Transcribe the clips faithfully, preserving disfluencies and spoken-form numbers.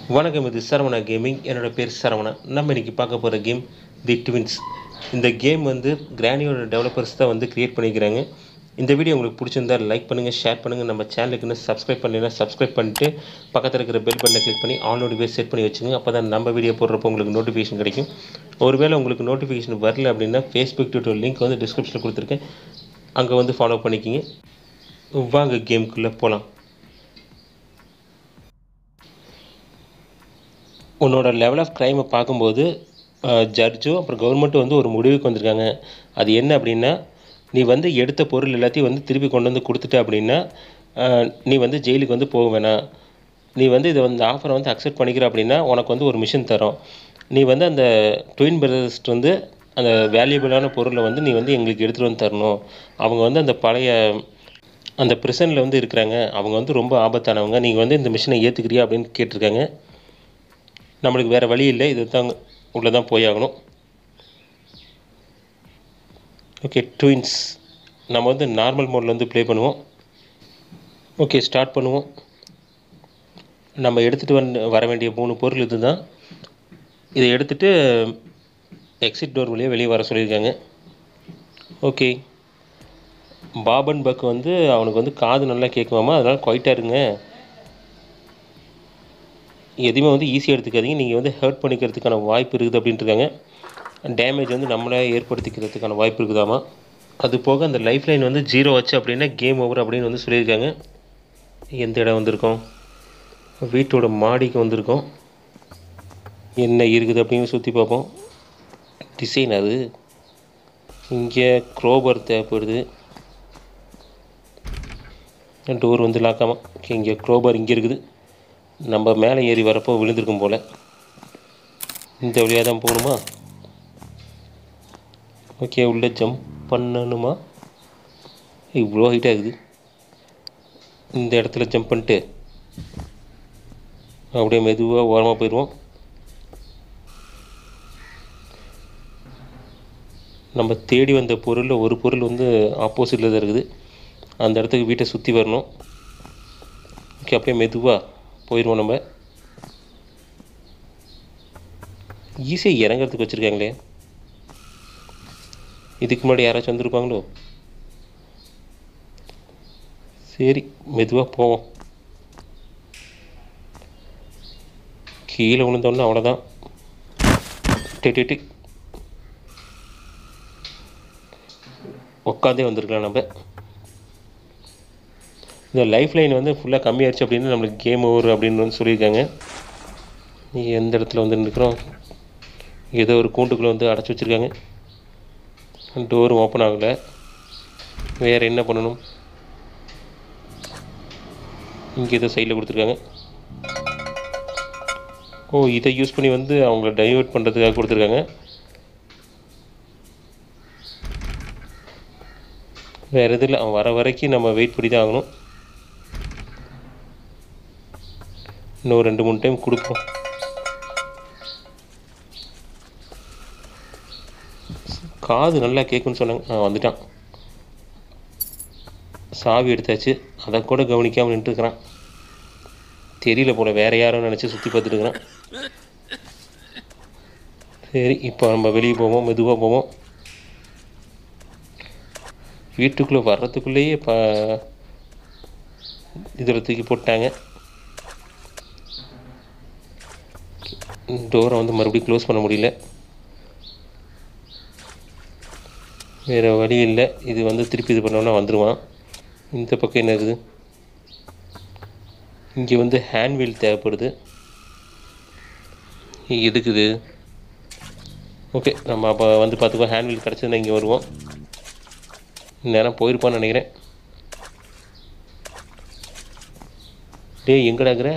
வணக்கம், இது சரவணா கேமிங். என்னோட பேர் சரவணா. நம்ம இன்றைக்கி பார்க்க போகிற கேம் தி ட்வின்ஸ். இந்த கேம் வந்து கிரானியோட டெவலப்பர்ஸ் தான் வந்து க்ரியேட் பண்ணிக்கிறாங்க. இந்த வீடியோ உங்களுக்கு பிடிச்சிருந்தால் லைக் பண்ணுங்கள், ஷேர் பண்ணுங்கள். நம்ம சேனலுக்கு இன்னும் சப்ஸ்கிரைப் பண்ணலைன்னா சப்ஸ்கிரைப் பண்ணிட்டு பக்கத்தில் இருக்கிற பெல் பட்டனை கிளிக் பண்ணி ஆல் நோட்டிஃபிகேஷன் செட் பண்ணி வச்சுங்க. அப்போ தான் நம்ம வீடியோ போடுறப்போ உங்களுக்கு நோட்டிஃபிகேஷன் கிடைக்கும். ஒருவேளை உங்களுக்கு நோட்டிஃபிகேஷன் வரல அப்படின்னா ஃபேஸ்புக் ட்விட்டர் லிங்க் வந்து டிஸ்கிரிப்ஷனில் கொடுத்துருக்கேன், அங்கே வந்து ஃபாலோ பண்ணிக்கிங்க. வாங்க கேமுக்குள்ளே போகலாம். உன்னோட லெவல் ஆஃப் க்ரைமை பார்க்கும்போது ஜட்ஜோ அப்புறம் கவர்மெண்ட்டும் வந்து ஒரு முடிவுக்கு வந்திருக்காங்க. அது என்ன அப்படின்னா, நீ வந்து எடுத்த பொருள் எல்லாத்தையும் வந்து திருப்பி கொண்டு வந்து கொடுத்துட்ட அப்படின்னா நீ வந்து ஜெயிலுக்கு வந்து போக வேணாம். நீ வந்து இதை வந்து ஆஃபரை வந்து அக்செப்ட் பண்ணிக்கிற அப்படின்னா உனக்கு வந்து ஒரு மிஷன் தரோம். நீ வந்து அந்த ட்வின் பிரதர்ஸ்ட் வந்து அந்த வேல்யூபிளான பொருளை வந்து நீ வந்து எங்களுக்கு எடுத்துகிட்டு வந்து தரணும். அவங்க வந்து அந்த பழைய அந்த ப்ரிசனில் வந்து இருக்கிறாங்க, அவங்க வந்து ரொம்ப ஆபத்தானவங்க. நீங்கள் வந்து இந்த மிஷனை ஏற்றுக்கிறியா அப்படின்னு கேட்டிருக்காங்க. நம்மளுக்கு வேறு வழி இல்லை, இது தான் உள்ளே தான் போயாகணும். ஓகே, ட்வின்ஸ் நம்ம வந்து நார்மல் மோடில் வந்து ப்ளே பண்ணுவோம். ஓகே, ஸ்டார்ட் பண்ணுவோம். நம்ம எடுத்துகிட்டு வந்து வர வேண்டிய மூணு பொருள் இது தான். இதை எடுத்துகிட்டு எக்ஸிட் டோர் வழியாக வெளியே வர சொல்லியிருக்காங்க. ஓகே, பாபன் பக் வந்து அவனுக்கு வந்து காது நல்லா கேட்குமாமா, அதனால் குவைட்டாக இருங்க. எதுவுமே வந்து ஈஸியாக எடுத்துக்காதீங்க, நீங்கள் வந்து ஹர்ட் பண்ணிக்கிறதுக்கான வாய்ப்பு இருக்குது அப்படின்ட்டுருக்காங்க. டேமேஜ் வந்து நம்மளே ஏற்படுத்திக்கிறதுக்கான வாய்ப்பு இருக்குதாமா. அது போக அந்த லைஃப் லைன் வந்து ஜீரோ வச்சு அப்படின்னா கேம் ஓவர் அப்படின்னு வந்து சொல்லியிருக்காங்க. எந்த இடம் வந்திருக்கோம்? வீட்டோட மாடிக்கு வந்திருக்கோம். என்ன இருக்குது அப்படின்னு சுற்றி பார்ப்போம். டிசைன் அது இங்கே க்ரோபர் தேவைப்படுது. டோர் வந்து லாக்காமா. ஓகே, இங்கே க்ரோபர் இங்கே இருக்குது. நம்ம மேலே ஏறி வரப்போ விழுந்திருக்கும் போல். இந்த வழியாக தான் போகணுமா? ஓகே, உள்ளே ஜம்ப் பண்ணணுமா? இவ்வளோ ஹைட்டாக இருக்குது. இந்த இடத்துல ஜம்ப் பண்ணிட்டு அப்படியே மெதுவாக ஓரமாக போயிடுவோம். நம்ம தேடி வந்த பொருளில் ஒரு பொருள் வந்து ஆப்போசிட்டில் தான் இருக்குது. அந்த இடத்துக்கு வீட்டை சுற்றி வரணும். ஓகே, அப்படியே மெதுவாக போயிடுவோம். நம்ம ஈஸியாக இறங்கிறதுக்கு வச்சுருக்காங்களே, இதுக்கு முன்னாடி யாராச்சும் வந்திருப்பாங்களோ? சரி, மெதுவாக போவோம். கீழே விழுந்தோடனே அவ்வளோதான். டெட்டி உட்காந்தே வந்திருக்கலாம். நம்ம இந்த லைஃப் லைன் வந்து ஃபுல்லாக கம்மியாகிடுச்சு அப்படின்னு நம்மளுக்கு கேம் ஓவர் அப்படின்னு வந்து சொல்லியிருக்காங்க. எந்த இடத்துல வந்து நிற்கிறோம்? ஏதோ ஒரு கூண்டுக்குள்ளே வந்து அடைச்சி வச்சுருக்காங்க. டோரும் ஓப்பன் ஆகலை. வேறு என்ன பண்ணணும்? இங்கே ஏதோ சைடில் கொடுத்துருக்காங்க. ஓ, இதை யூஸ் பண்ணி வந்து அவங்கள டைவர்ட் பண்ணுறதுக்காக கொடுத்துருக்காங்க. வேறு எதுவும் இல்லை, அவன் வர வரைக்கும் நம்ம வெயிட் பண்ணி தான் ஆகணும். இன்னும் ரெண்டு மூணு டைம் கொடுப்போம். காது நல்லா கேட்குன்னு சொன்னாங்க. ஆ, வந்துட்டான். சாவி எடுத்தாச்சு, அதை கூட கவனிக்காமல் நின்றுருக்கிறான். தெரியல போல, வேறு யாரும் நினச்சி சுற்றி பார்த்துட்டுருக்குறான். சரி, இப்போ நம்ம வெளியே போவோம், மெதுவாக போவோம். வீட்டுக்குள்ளே வர்றதுக்குள்ளேயே இப்போ இதில் தூக்கி போட்டாங்க. டோரை வந்து மறுபடியும் க்ளோஸ் பண்ண முடியல. வேறு வழி இல்லை, இது வந்து திருப்பி இது பண்ணோன்னா வந்துடுவான். இந்த பக்கம் என்ன இருக்குது? இங்கே வந்து ஹேண்ட்வீல் தேவைப்படுது. எதுக்குது? ஓகே, நம்ம அப்போ வந்து பார்த்துக்கோ. ஹேண்ட்வீல் கிடச்சதுன்னா இங்கே வருவோம். நேரம் போயிருப்பான்னு நினைக்கிறேன். டேய், எங்கடாக்குற?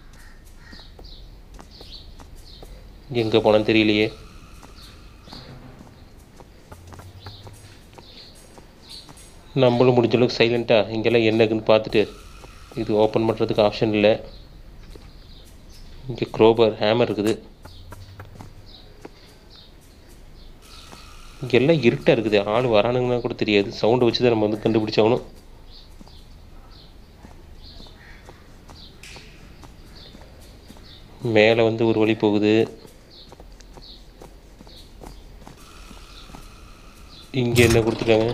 எங்கே போனான்னு தெரியலையே. நம்மளும் முடிஞ்ச அளவுக்கு சைலண்ட்டாக இங்கெல்லாம் என்ன இருக்குன்னு பார்த்துட்டு, இது ஓப்பன் பண்ணுறதுக்கு ஆப்ஷன் இல்லை. இங்கே க்ரோபர் ஹேமர் இருக்குது. இங்கெல்லாம் இருட்டாக இருக்குது, ஆள் வரானுங்கன்னா கூட தெரியாது. சவுண்டை வச்சு தான் நம்ம வந்து கண்டுபிடிச்சாகணும். மேலே வந்து ஒரு வழி போகுது. இங்கே என்ன கொடுத்துருக்காங்க?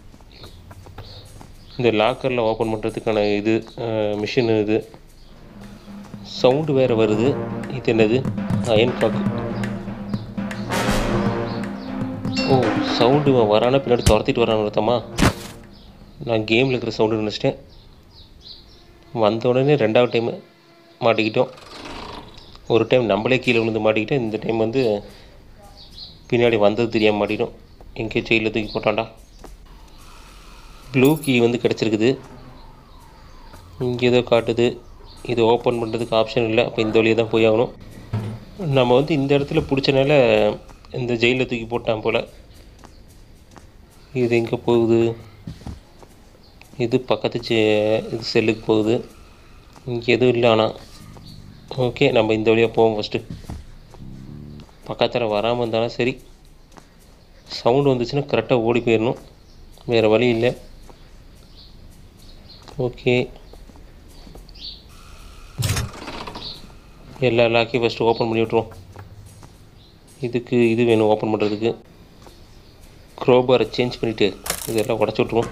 இந்த லாக்கரில் ஓப்பன் பண்ணுறதுக்கான இது மிஷின். இது சவுண்டு வேறு வருது. இது என்னது? Iron cock. ஓ, சவுண்டு வரானா பின்னாடி துரத்திட்டு வரான்னு அர்த்தமா? நான் கேமில் இருக்கிற சவுண்டு நினச்சிட்டேன். வந்த உடனே ரெண்டாவது டைமு மாட்டிக்கிட்டோம். ஒரு டைம் நம்மளே கீழே விழுந்து மாட்டிக்கிட்டோம். இந்த டைம் வந்து பின்னாடி வந்தது தெரியாமல் மாட்டிட்டோம். எங்கேயோ ஜெயிலில் தூக்கி போட்டான்டா. ப்ளூ கீ வந்து கிடச்சிருக்குது. இங்கே ஏதோ காட்டுது. இது ஓப்பன் பண்ணுறதுக்கு ஆப்ஷன் இல்லை. அப்போ இந்த வழியாக தான் போய் ஆகணும். நம்ம வந்து இந்த இடத்துல பிடிச்சனால இந்த ஜெயிலில் தூக்கி போட்டான் போல். இது எங்கே போகுது? இது பக்கத்து செ இது செல்லுக்கு போகுது. இங்கே எதுவும் இல்லை. ஆனால் ஓகே, நம்ம இந்த வழியாக போவோம். ஃபஸ்ட்டு பக்கத்தில் வராமல் இருந்தாலும் சரி. சவுண்டு வந்துச்சுன்னா கரெக்டாக ஓடி போயிடணும். வேறு வழி இல்லை. ஓகே, எல்லா லாக்கையும் ஃபஸ்ட்டு ஓப்பன் பண்ணி விட்ருவோம். இதுக்கு இது வேணும் ஓப்பன் பண்ணுறதுக்கு. க்ரோபாரை சேஞ்ச் பண்ணிவிட்டு இதெல்லாம் உடச்சி விட்ருவோம்.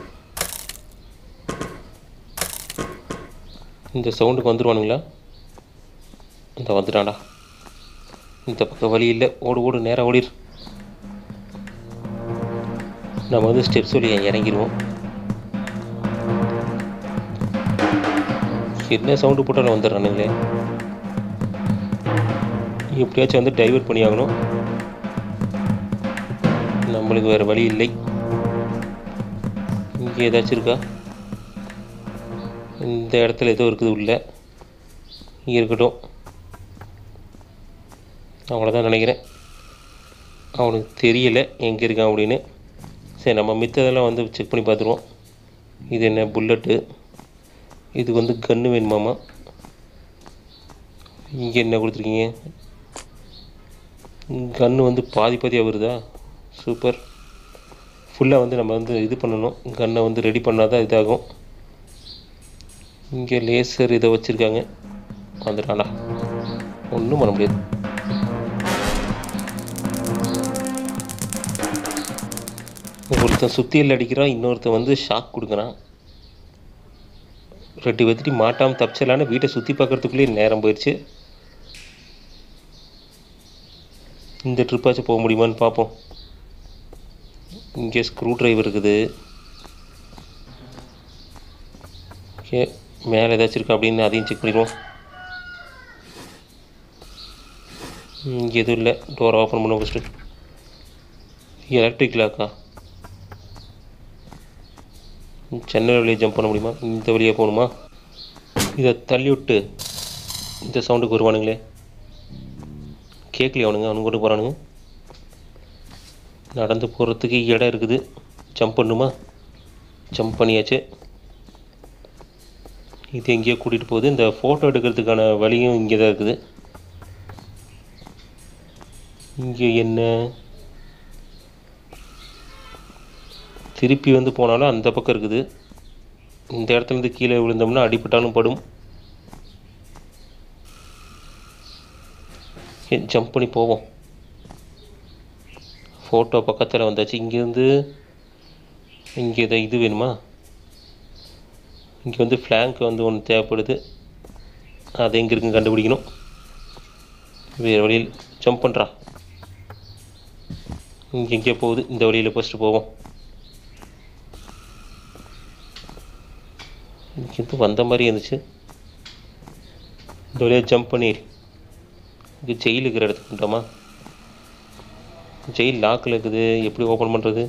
இந்த சவுண்டுக்கு வந்துடுவானுங்களா? இந்த வந்துட்டான்டா. இந்த பக்கம் வழி இல்லை. ஓடு ஓடு, நேராக ஓடிடு. நம்ம வந்து ஸ்டெப்ஸ் வழியாக இறங்கிடுவோம். என்ன சவுண்டு போட்டாலும் வந்துடுறானுங்களே. எப்படியாச்சும் வந்து டைவர்ட் பண்ணி ஆகணும். நம்மளுக்கு வேறு வழி இல்லை. இங்கே ஏதாச்சும் இருக்கா? இந்த இடத்துல ஏதோ இருக்குது உள்ள. இங்கே இருக்கட்டும். அவ்வளோதான் நினைக்கிறேன். அவனுக்கு தெரியலை எங்கே இருக்கான் அப்படின்னு. சரி, நம்ம மித்ததெல்லாம் வந்து செக் பண்ணி பார்த்துருவோம். இது என்ன? புல்லட்டு. இதுக்கு வந்து கன்று வேணுமாமா. இங்கே என்ன கொடுத்துருக்கீங்க? கன்று வந்து பாதி பாதியாக வருதா? சூப்பர். ஃபுல்லாக வந்து நம்ம வந்து இது பண்ணணும். கன்னை வந்து ரெடி பண்ணால் தான் இதாகும். இங்கே லேசர் இதை வச்சுருக்காங்க. வந்துட்டான்டா. ஒன்றும் பண்ண முடியாது. ஒருத்தன் சுத்தியில் அடிக்கிறான், இன்னொருத்தன் வந்து ஷாக் கொடுக்குறான். ரெண்டு வெத்திட்டு மாட்டாமல் தப்பிச்சலான்னு வீட்டை சுற்றி பார்க்குறதுக்குள்ளேயே நேரம் போயிடுச்சு. இந்த ட்ரிப்பாச்சும் போக முடியுமான்னு பார்ப்போம். இங்கே ஸ்க்ரூ ட்ரைவர் இருக்குது. ஓகே, மேலே ஏதாச்சும் இருக்கா அப்படின்னு அதையும் செக் பண்ணிடுவோம். இங்கே எதுவும் இல்லை. டோர் ஓப்பன் பண்ணுவோம் ஃபஸ்ட்டு. எலக்ட்ரிக் லாக்கா? சென்னை வழியாக ஜம்ப் பண்ண முடியுமா? இந்த வழியாக போகணுமா? இதை தள்ளி விட்டு இந்த சவுண்டுக்கு வருவானுங்களே. கேட்கலையே அவனுங்க. அவனுங்க கொண்டு போகிறானுங்க. நடந்து போகிறதுக்கு இடம் இருக்குது. ஜம்ப் பண்ணுமா? ஜம்ப் பண்ணியாச்சு. இது எங்கேயோ கூட்டிகிட்டு போகுது. இந்த ஃபோட்டோ எடுக்கிறதுக்கான வழியும் இங்கே தான் இருக்குது. இங்கே என்ன? திருப்பி வந்து போனாலும் அந்த பக்கம் இருக்குது. இந்த இடத்துலேருந்து கீழே விழுந்தோம்னா அடிப்பட்டாலும் படும். ஜம்ப் பண்ணி போவோம். ஃபோட்டோ பக்கத்தில் வந்தாச்சு. இங்கேருந்து இங்கே இதை இது வேணுமா? இங்கே வந்து ஃப்ளாங்க் வந்து ஒன்று தேவைப்படுது. அதை எங்கே இருக்குன்னு கண்டுபிடிக்கணும். வேறு வழியில் ஜம்ப் பண்ணுறா. இங்கே எங்கேயோ போகுது. இந்த வழியில் ஃபஸ்ட்டு போவோம். இங்கேருந்து வந்த மாதிரி இருந்துச்சு. இந்த வழியாக ஜம்ப் பண்ணி இங்கே ஜெயில் இருக்கிற இடத்துக்கு வந்துட்டோமா? ஜெயில் லாக்கில் இருக்குது. எப்படி ஓப்பன் பண்ணுறது?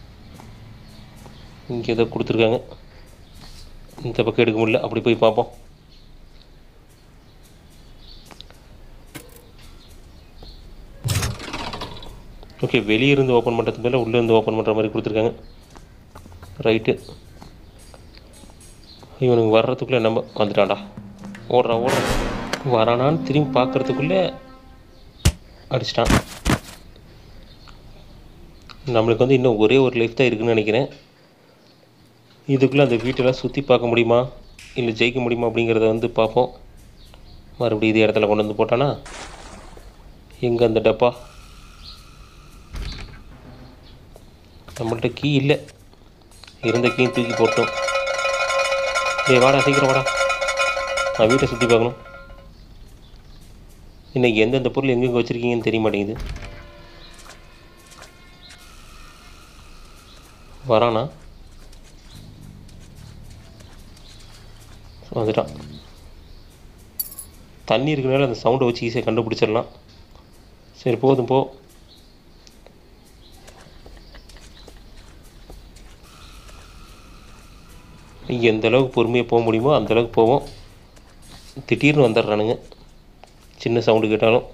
இங்கே ஏதோ கொடுத்துருக்காங்க. இந்த பக்கம் எடுக்க முடியல. அப்படி போய் பார்ப்போம். ஓகே, வெளியே இருந்து ஓப்பன் பண்ணுறதுக்கு மேலே உள்ளே இருந்து ஓப்பன் பண்ணுற மாதிரி கொடுத்துருக்காங்க. ரைட்டு. இவனுக்கு வர்றதுக்குள்ளே நம்ம வந்துட்டான்டா. ஓடுறான் ஓடுறான். வரானான்னு திரும்பி பார்க்குறதுக்குள்ளே அடிச்சிட்டான். நம்மளுக்கு வந்து இன்னும் ஒரே ஒரு லைஃப் தான் இருக்குதுன்னு நினைக்கிறேன். இதுக்குள்ளே அந்த வீட்டெல்லாம் சுற்றி பார்க்க முடியுமா இல்லை ஜெயிக்க முடியுமா அப்படிங்கிறத வந்து பார்ப்போம். மறுபடியும் இதே இடத்துல கொண்டு வந்து போட்டானா? எங்கே அந்த டப்பா? நம்மள்ட்ட கீ இல்லை, இருந்த கீயும் தூக்கி போட்டோம். ஏய் வாடா, சீக்கிரம் வாடா, நான் வீட்டை சுற்றி பார்க்கணும். இன்றைக்கி எந்தெந்த பொருள் எங்கெங்கே வச்சுருக்கீங்கன்னு தெரிய மாட்டேங்குது. வரானா? வந்துட்டான். தண்ணி இருக்கிறனால அந்த சவுண்டை வச்சு ஈஸியாக கண்டுபிடிச்சிடலாம். சரி போதும் போ. இங்கே எந்த அளவுக்கு பொறுமையாக போக முடியுமோ அந்தளவுக்கு போவோம். திடீர்னு வந்துடுறானுங்க, சின்ன சவுண்டு கேட்டாலும்.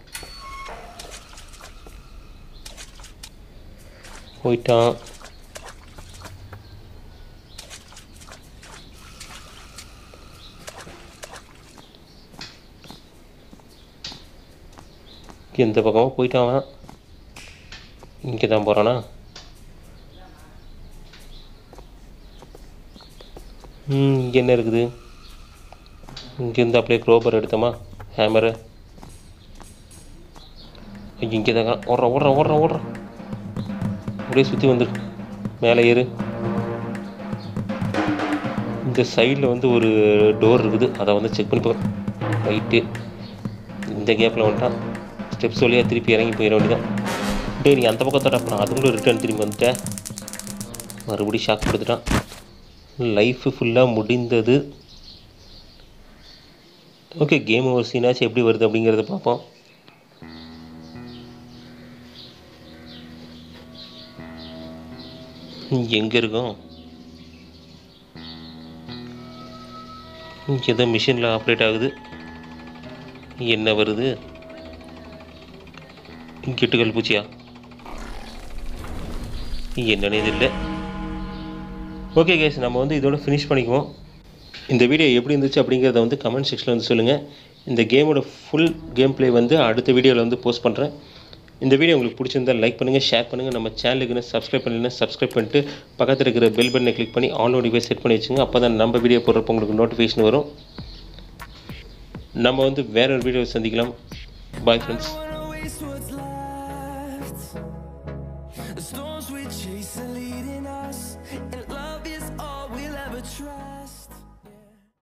போயிட்டான். எந்த பக்கமாக போயிட்டான்? இங்கே தான் போகிறானா? ம் இங்கே என்ன இருக்குது? இங்கேருந்து அப்படியே க்ரோபர் எடுத்தோமா, ஹேமரு. இங்கே தான் ஓடுறான் ஓடுறான் ஓடுறான் ஓடுறான். அப்படியே சுற்றி வந்துரு, மேலே ஏறு. இந்த சைடில் வந்து ஒரு டோர் இருக்குது, அதை வந்து செக் பண்ணி போ. ரைட்டு, இந்த கேப்பில் வந்துட்டான். ஸ்டெப்ஸ் வழியாக திருப்பி இறங்கி போயிட வேண்டியதான். டே நீ அந்த பக்கத்தோட அப்புறம் அதுக்குள்ளே ரிட்டர்ன் திரும்பி வந்துட்டேன். மறுபடியும் ஷாக் கொடுத்துட்டான். லைஃபு ஃபுல்லாக முடிந்தது. ஓகே, கேம் ஓவர் சீனாச்சும் எப்படி வருது அப்படிங்கிறத பார்ப்போம். எங்கே இருக்கோம்? ஏதோ மிஷினில் ஆப்ரேட் ஆகுது. என்ன வருது? கெட்டுக்கல் பூச்சியா? என்னன்னு இது இல்லை. ஓகே கேஸ், நம்ம வந்து இதோட ஃபினிஷ் பண்ணிக்குவோம். இந்த வீடியோ எப்படி இருந்துச்சு அப்படிங்கிறத வந்து கமெண்ட் செக்ஷனில் வந்து சொல்லுங்கள். இந்த கேமோட ஃபுல் கேம் ப்ளே வந்து அடுத்த வீடியோவில் வந்து போஸ்ட் பண்ணுறேன். இந்த வீடியோ உங்களுக்கு பிடிச்சிருந்தால் லைக் பண்ணுங்கள், ஷேர் பண்ணுங்கள். நம்ம சேனலுக்குன்னு சப்ஸ்கிரைப் பண்ணலைன்னா சப்ஸ்கிரைப் பண்ணிட்டு பக்கத்தில் இருக்கிற பெல் பட்டனை கிளிக் பண்ணி ஆல் நோட்டிஃபிகேஷன் செட் பண்ணி வச்சுங்க. அப்போ தான் நம்ம வீடியோ போடுறப்போ உங்களுக்கு நோட்டிஃபிகேஷன் வரும். நம்ம வந்து வேற ஒரு வீடியோவை சந்திக்கலாம். Bye friends. The storms we chase are leading us, and love is all we'll ever trust.